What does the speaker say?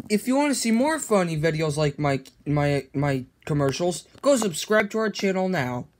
if you want to see more funny videos like my commercials, go subscribe to our channel now.